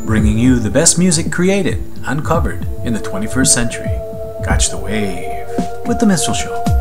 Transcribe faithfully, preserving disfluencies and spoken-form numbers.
bringing you the best music created and covered in the twenty-first century. Catch the wave with The Minstral Show.